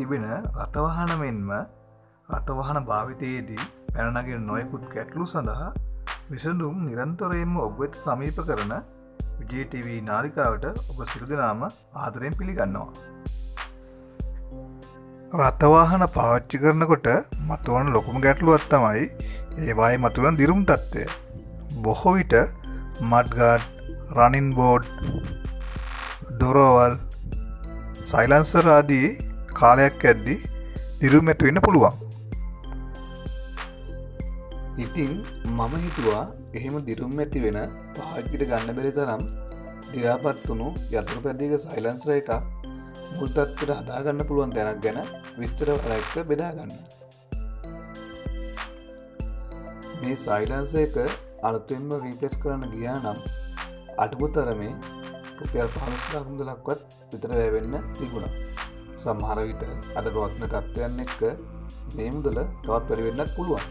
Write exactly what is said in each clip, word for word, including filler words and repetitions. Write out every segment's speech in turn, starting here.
තිබෙන රථවාහන මෙන්ම රථවාහන භාවිතයේදී පැන නගින නොයෙකුත් ගැටලු සඳහා විසඳුම් නිරන්තරයෙන්ම ඔබ වෙත සමීප කරන විජේ ටීවී නාලිකාවට ඔබ සියලු දෙනාම ආදරයෙන් පිළිගන්නවා. රථවාහන පාවිච්චි කරනකොට මතුවන ලොකුම ගැටලුවක් තමයි ඒවායේ මතුවන දිරුම් තත්ත්වය. බොහෝ විට මඩ් ගාඩ්, රනින් බෝඩ්, දොරවල්, සයිලන්සර් ආදී කාලයක් යද්දී දිරුම් ඇති වෙන්න පුළුවන්. ඉතින් මම හිතුවා එහෙම දිරුම් ඇති වෙන පාවිච්චිට ගන්න බැරි තරම් දිරාපත් වුණු යතුරු පැදියක සයිලන්සර් එකක් මුල් තත්ත්වයට හදාගන්න පුළුවන් තැනක් ගැන විස්තර එක්ක බෙදා ගන්න. මේ සයිලන්සර් එක අලුතෙන්ම රීප්ලේස් කරන්න ගියා නම් අඩුම තරමේ රුපියල් පහළොස් හදාස් මුදලක්වත් විතර වැය වෙන්න තිබුණා. සමහර විට අද පවත්න තත්ත්වයන් එක්ක මේ මුදල තවත් වැඩි වෙන්නත් පුළුවන්.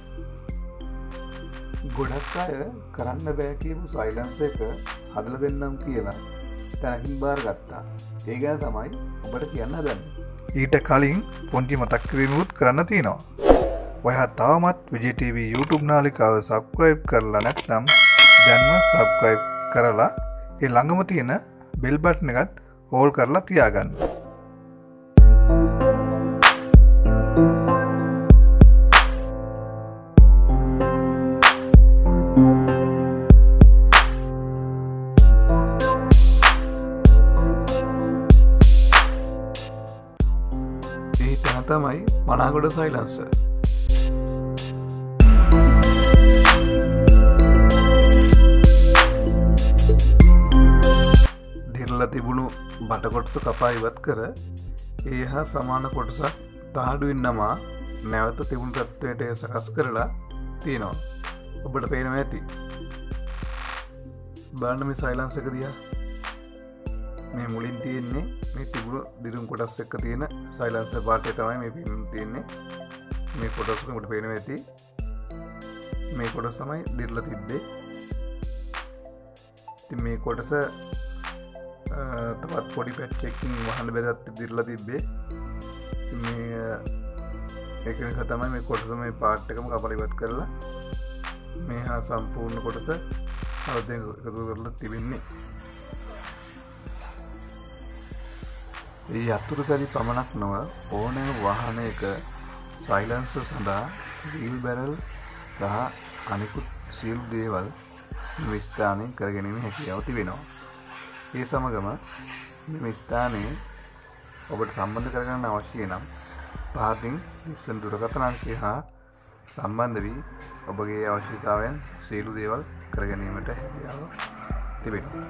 ගොඩක් අය කරන්න බෑ කියපු සයිලන්සර් එක හදලා දෙන්නම් කියලා තැනකින් බාර ගත්තා. ඒ ගැන තමයි ඔබට කියන්න හදන්නේ. ඊට කලින් පොන්චි මතක් කිරීමකුත් කරන්න තියෙනවා. ඔයා තාමත් විජේ ටීවී YouTube නාලිකාව subscribe කරලා නැත්නම් දැන්ම subscribe කරලා ඒ ළඟම තියෙන bell button එකත් all කරලා තියාගන්න. ඒ තැන තමයි මනාගොඩ සයිලන්සර්. තිබුණු බට කොටස කපා ඉවත් කර ඒ හා සමාන කොටසක් තහඩුවෙන් නමා නැවත තිබුණු තත්ත්වයට සකස් කරලා තියෙනවා. ඔබට පේනවා ඇති. බලන්න මේ සයිලන්සර් එක දිහා. මේ මුලින් තියෙන්නේ මේ තිබුණු දිරුම් කොටස් එක්ක තියෙන සයිලන්සර් පාර්ට් තමයි මේ පින් තියෙන්නේ. මේ කොටස් ඔබට පේනවා ඇති. මේ කොටස තමයි දිර්ලා තිබ්බේ. ඉතින් මේ කොටස තවත් පොඩි පැච්චකින් වහන්න බෙදත් දිරලා තිබ්බේ. මේ ඒක නිසා තමයි මේ කොටස මේ පාර්ට් එකම කපලා ඉවත් කරලා මේ හා සම්පූර්ණ කොටස අලුතෙන් එකතු කරලා තිබෙන්නේ. මේ යතුරු පැලි පමණක් නොව ඕනෑම වාහනයක සයිලන්සර් සඳහා වීල් බැරල් සහ අනිකුත් සියලු දේවල් මේ ස්ථානයෙන් කරගැනීමේ හැකියාව තිබෙනවා. ඒ සමගම මේ ස්ථානයේ ඔබට සම්බන්ධ කරගන්න අවශ්‍ය නම් පහතින් දිස්වන දුරකථන අංකය හා සම්බන්ධ වී ඔබගේ අවශ්‍යතාවයන් සියලු දේවල් කර ගැනීමට හැකියාව තිබෙනවා.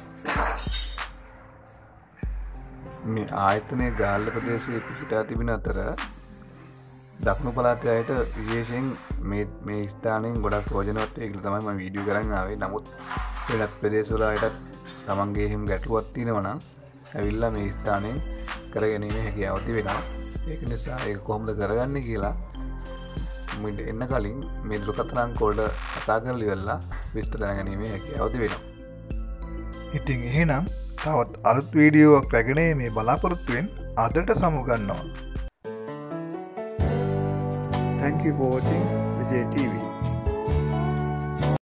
මේ ආයතනයේ ගාල්ල ප්‍රදේශයේ පිහිටා තිබෙන අතර දකුණු පළාතේ අයට විශේෂයෙන් මේ මේ ස්ථානයෙන් ගොඩක් ප්‍රයෝජනවත් වෙයි කියලා තමයි මම වීඩියෝ කරන් ආවේ. නමුත් වෙනත් ප්‍රදේශවල අයටත් තමන්ගේ හිම් ගැටලුවක් තියෙනවා නම් ඇවිල්ලා මේ ස්ථානයෙන් කරගැනීමේ හැකියාව තිබෙනවා. ඒක නිසා ඒක කොහොමද කරගන්නේ කියලා මුලින්ම එන්න කලින් මේ දුරකථන අංක වලට කතා කරලා ඉවරලා විස්තර දැනගැනීමේ හැකියාව තිබෙනවා. ඉතින් එහෙනම් තවත් අලුත් වීඩියෝවක් රැගෙන මේ බලාපොරොත්තුෙන් අදට සමු ගන්නවා. Thank you for watching Vijay T V.